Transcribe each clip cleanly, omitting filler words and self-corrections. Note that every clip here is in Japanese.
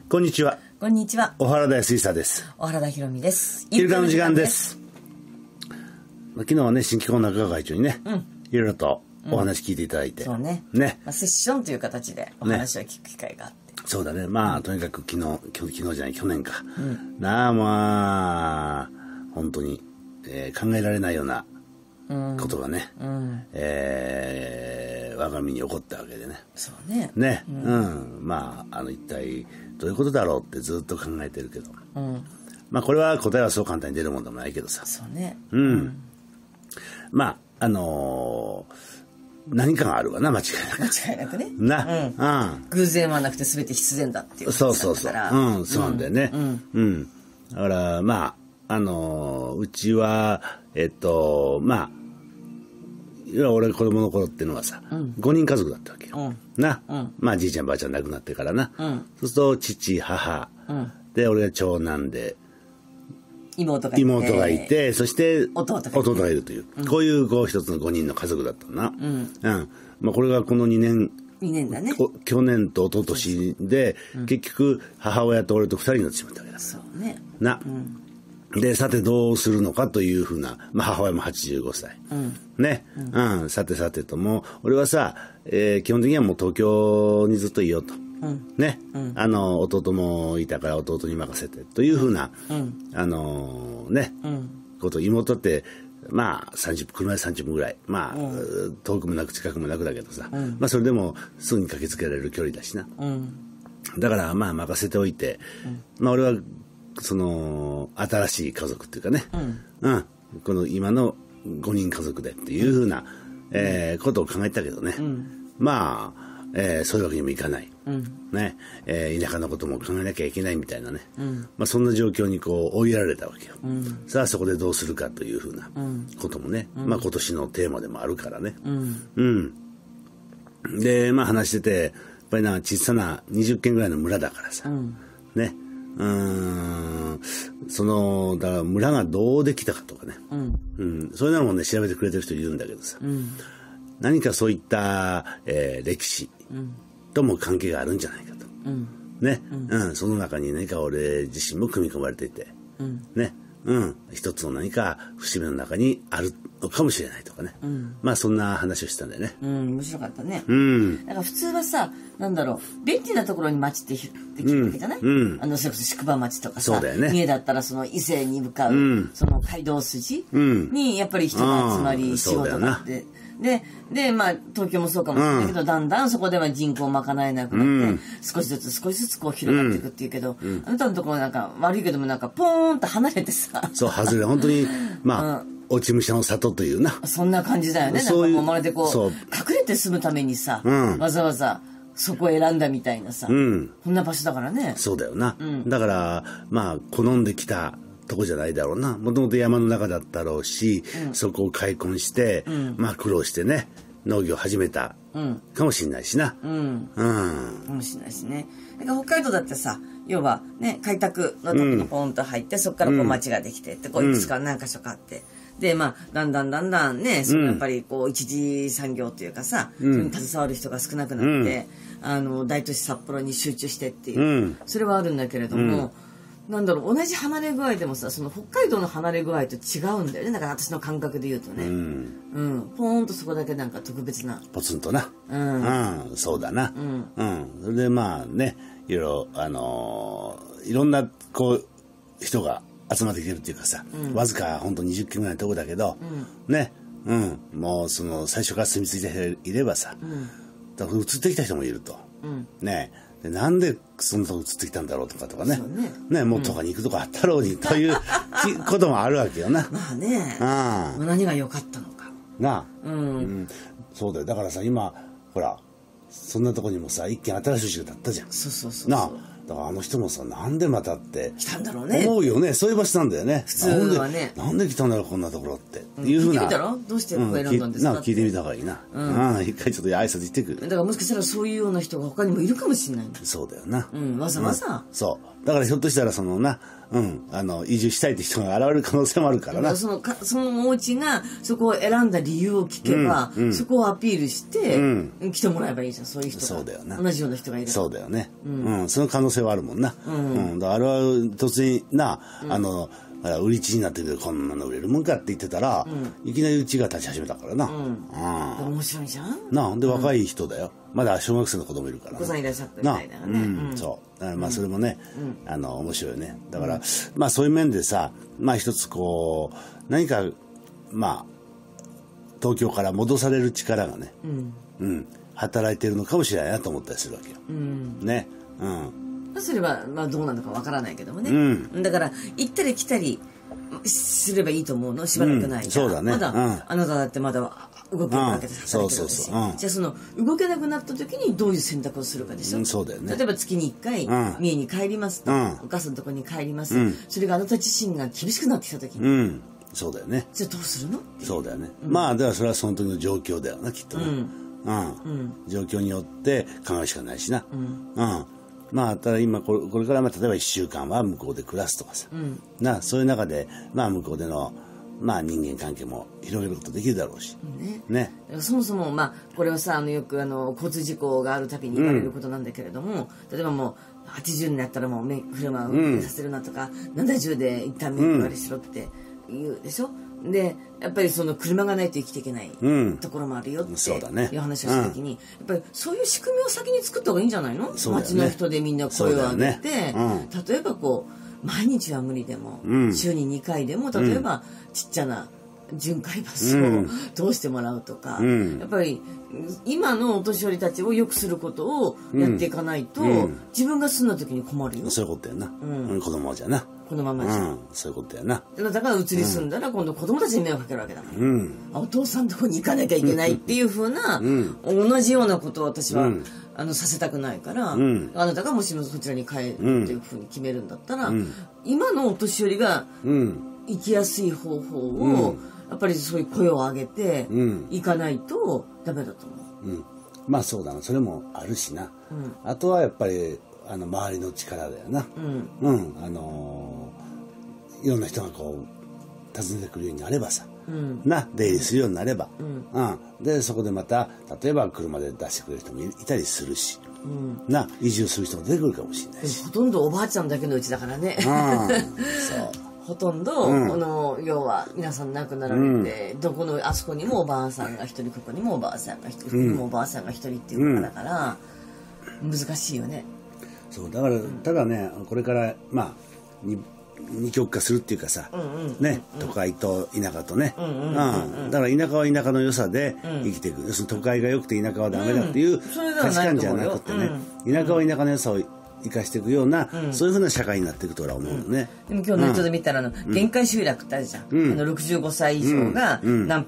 こんにちは。 こんにちは。 小原田康久です。 小原田博美です。 イルカの時間です。昨日はね、新機構中川会長にね、いろいろとお話聞いていただいて。 そうね。セッションという形でお話を聞く機会があって。 そうだね。とにかく昨日じゃない、去年か。本当に、考えられないようなことがね、我が身に起こったわけでね。 そうね。 ね。一体どういうことだろうってずっと考えてるけど。これは答えはそう簡単に出るもんでもないけどさ。 そうね。 何かがあるわな、間違いなく。 間違いなくね。偶然はなくて全て必然だっていう。 そう。そうなんだよね。だから、うちは、俺子供の頃っていうのはさ、5人家族だったわけよ。じいちゃんばあちゃん亡くなってからな。そうすると、父、母、で、俺が長男で、 妹がいて、 そして弟がいるという、こういう一つの5人の家族だったな。これがこの2年だね。 去年と一昨年で、結局母親と俺と2人になってしまったわけだ。 そうね。 で、さてどうするのかというふうな、母親も85歳。さてともう、俺はさ、基本的にはもう東京にずっといようと。弟もいたから弟に任せてというふうな、こと、妹って車で30分ぐらい、遠くもなく近くもなくだけどさ、それでもすぐに駆けつけられる距離だしな。だから任せておいて、俺はその新しい家族っていうかね、この今の5人家族でっていうふうな、ことを考えたけどね、そういうわけにもいかない、田舎のことも考えなきゃいけないみたいなね、そんな状況に追いやられたわけよ。さあそこでどうするかというふうなこともね、今年のテーマでもあるからね。で話してて、やっぱり小さな20軒ぐらいの村だからさ、だから村がどうできたかとかね、そういうのもね調べてくれてる人いるんだけどさ、何かそういった、歴史とも関係があるんじゃないかと、その中に何か俺自身も組み込まれていて、一つの何か節目の中にあるのかもしれないとかね、そんな話をしたんだよね。 面白かったね。だから普通はさ、便利なところに町ってできるわけじゃない？それこそ宿場町とかさ、家だったらその伊勢に向かう、その街道筋にやっぱり人が集まり、仕事があって。で、東京もそうかもしれないけど、だんだんそこでは人口を賄えなくなって、少しずつ広がっていくっていうけど、あなたのところ悪いけどもポーンと離れてさ。 そう、外れ、本当に、落ち武者の里というな。 そんな感じだよね。もうまるで隠れて住むためにさ、わざわざそこを選んだみたいなさ、こんな場所だからね。 そうだよな。だから、好んできたとこじゃないだろうな。もともと山の中だったろうし、そこを開墾して、苦労してね、農業を始めたかもしれないしな。かもしれないしね。だから北海道だってさ、要はね、開拓の時にポンと入って、そこから町ができてって、いくつか何か所かあって。で、だんだんね、やっぱり一次産業というかさ、それに携わる人が少なくなって、大都市札幌に集中してっていう、それはあるんだけれども、同じ離れ具合でもさ、その北海道の離れ具合と違うんだよね。だから私の感覚で言うとね。ポーンとそこだけ特別な。 ポツンとな。そうだな。それでね、いろんな人が集まってきてるっていうかさ、わずかほんと20軒ぐらいのとこだけど、もう最初から住み着いていればさ、だから移ってきた人もいると。でなんでそんなとこ移ってきたんだろうとかね、もっとかに行くとこあったろうにということもあるわけよな。 何が良かったのかな。そうだよ。だからさ、今ほらそんなとこにもさ一軒新しい家が建ったじゃん。 そうなあ、だからあの人もさ、なんでまたって来たんだろうね。 思うよね。そういう場所なんだよね。 普通はね。 なんで来たんだろうこんなところっていうふうな。 聞いてみたらどうしてここ選んだんですかって。 聞いてみた方がいいな。一回ちょっと挨拶行ってくる。 だからもしかしたらそういうような人が他にもいるかもしれない。 そうだよな。 わざわざ。 そう。だからひょっとしたら移住したいって人が現れる可能性もあるからな。 そのお家がそこを選んだ理由を聞けば、そこをアピールして、来てもらえばいいじゃん、そういう人が。 そうだよな。 同じような人がいる。 そうだよね。その可能性はあるもんな。だからあれは突然な、売り地になってるけどこんなの売れるもんかって言ってたら、いきなりうちが立ち始めたからな。 面白いじゃん。 で若い人だよ。まだ小学生の子供いるから。 お子さんいらっしゃったみたいだよね。 そう。まあそれもね、面白いね。だからまあそういう面でさ、まあ一つこう何かまあ東京から戻される力がね、働いてるのかもしれないなと思ったりするわけよ。ね。 それはまあどうなのかわからないけどもね。だから行ったり来たりすればいいと思うの、しばらくないから。 そうだね。 まだあなただってまだ動けるわけで働いてるわけだし。じゃあその動けなくなった時にどういう選択をするかでしょ。 そうだよね。 例えば月に1回三重に帰りますと、お母さんのところに帰ります。それがあなた自身が厳しくなってきた時に。 そうだよね。 じゃあどうするの？ そうだよね。まあだからそれはその時の状況だよな、きっとね。状況によって考えるしかないしな。まあただ今これから例えば1週間は向こうで暮らすとかさ、そういう中でまあ向こうでのまあ人間関係も広げることできるだろうしね。 そもそもまあこれはさよく交通事故があるたびに言われることなんだけれども、例えばもう80になったらもう車を運転させるなとか、70で一旦免許割りしろって言うでしょ。でやっぱりその車がないと生きていけないところもあるよっていう話をした時に、やっぱりそういう仕組みを先に作った方がいいんじゃないの？街の人でみんな声を上げて、例えばこう毎日は無理でも、週に2回でも例えばちっちゃな巡回バスを通してもらうとか、やっぱり今のお年寄りたちを良くすることをやっていかないと、自分が住んだ時に困るよ。 そういうことやな。子供じゃな。 このままじゃ、 そういうことやな。 だから移り住んだら今度子供たちに迷惑かけるわけだから、お父さんのとこに行かなきゃいけないっていうふうな、同じようなことを私は、させたくないから、あなたがもしもそちらに帰るっていうふうに決めるんだったら、今のお年寄りが生きやすい方法を、やっぱりそういう声を上げていかないとダメだと思う。 まあそうだな、それもあるしな。あとはやっぱり周りの力だよな。いろんな人がこう訪ねてくるようになればさ、出入りするようになれば、でそこでまた例えば車で出してくれる人もいたりするし、移住する人も出てくるかもしれないし。 ほとんどおばあちゃんだけのうちだからね。そうほとんど、要は皆さん亡くなられて、どこのあそこにもおばあさんが一人、ここにもおばあさんが一人、ここにもおばあさんが一人っていうことだから、難しいよね。 そうだからただね、これからまあ二極化するっていうかさ、都会と田舎とね、だから田舎は田舎の良さで生きていく、その都会が良くて田舎はダメだっていう価値観じゃなくてね、田舎は田舎の良さを生かしていくような、そういうふうな社会になっていくと俺は思うのね。 でも今日ネットで見たら限界集落ってあるじゃん。65歳以上が何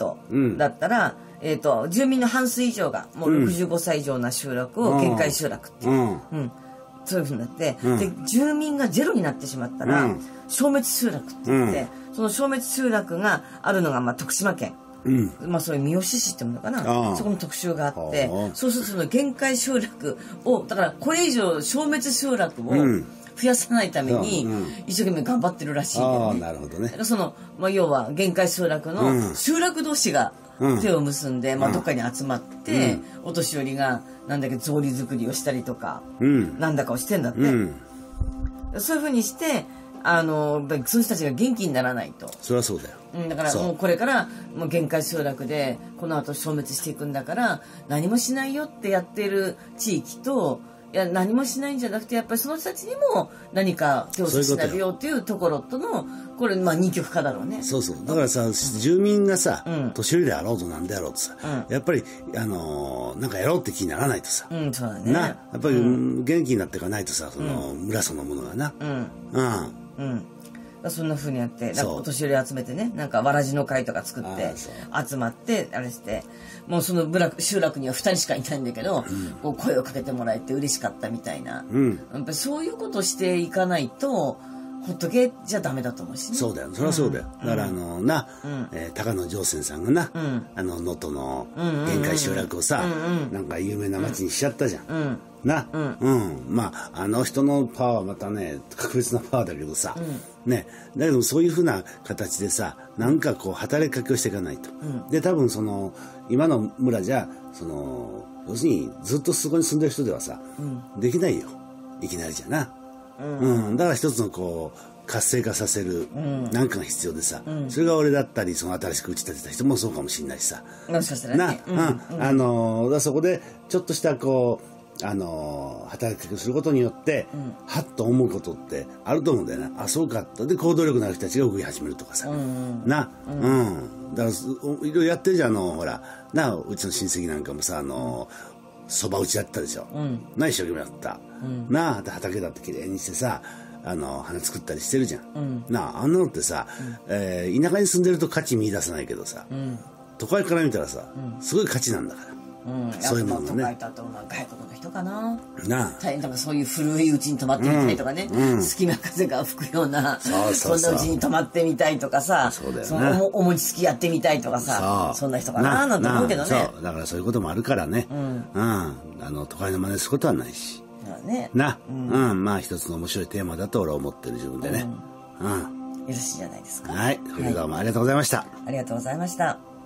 %だったら、住民の半数以上がもう65歳以上な集落を限界集落っていう。そういうふうになって、で住民がゼロになってしまったら、消滅集落って言って、その消滅集落があるのが徳島県。そういう三好市っていうのかな、そこの特集があって、そうするとその限界集落をだからこれ以上消滅集落を増やさないために一生懸命頑張ってるらしいんだよね。 なるほどね。 その要は限界集落の集落同士が手を結んで、どっかに集まって、お年寄りがなんだっけ草履作りをしたりとか、なんだかをしてんだって、そういうふうにしてその人たちが元気にならないと。 そりゃそうだよ。 だからもうこれからもう限界集落でこの後消滅していくんだから何もしないよってやってる地域と、いや何もしないんじゃなくてやっぱりその人たちにも何か手を差し伸べようっていうところとのこれ二極化だろうね。 そうだからさ、住民がさ、年寄りであろうとなんであろうとさ、やっぱりなんかやろうって気にならないとさ、 そうだね。 やっぱり元気になっていかないとさ、その村そのものがな、 そんな風にやってお年寄り集めてね、なんかわらじの会とか作って集まってあれして、もうその集落には2人しかいないんだけど、こう声をかけてもらえて嬉しかったみたいな、やっぱりそういうことをしていかないとほっとけじゃダメだと思うしね。 そうだよ、そりゃそうだよ。だから高野上泉さんがな、能登の限界集落をさ、なんか有名な町にしちゃったじゃん。な、まああの人のパワーはまたね格別なパワーだけどさ、ね、だけどそういうふうな形でさ、なんかこう働きかけをしていかないと。で多分その今の村じゃ要するにずっとそこに住んでる人ではさ、できないよ、いきなりじゃな。だから一つのこう活性化させるなんかが必要でさ、それが俺だったりその新しく打ち立てた人もそうかもしれないしさ、 もしかしたらね、 そこでちょっとしたこう働きかけをすることによって、はっと思うことってあると思うんだよな。あ、そうかと。で行動力のある人たちが動き始めるとかさ、だからいろいろやってるじゃん。ほらな、うちの親戚なんかもさそば打ちやったでしょ、一生懸命やった、畑だってきれいにしてさ花作ったりしてるじゃん、あんなのってさ、田舎に住んでると価値見出せないけどさ、都会から見たらさ、すごい価値なんだから、そういうものがね。 都会だと外国の人かな。大変だからそういう古い家に泊まってみたいとかね、隙間風が吹くようなそんな家に泊まってみたいとかさ、そのお餅つきやってみたいとかさ、そんな人かななんて思うけどね。 そうだからそういうこともあるからね、都会の真似することはないしまあ一つの面白いテーマだと俺は思ってる自分でね。 よろしいじゃないですか。 はい、どうもありがとうございました。 ありがとうございました。